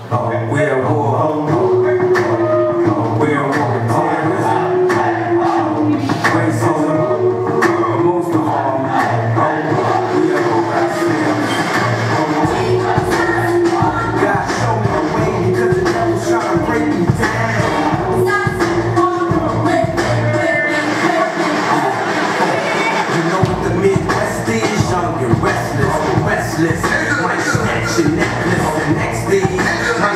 We're at war. We're at war with terrorism, racism, most of all, we are war ourselves. God show me the way because the devil's trying to break me down. You know what the Midwest is? Young and restless, restless. Might snatch your necklace the next day.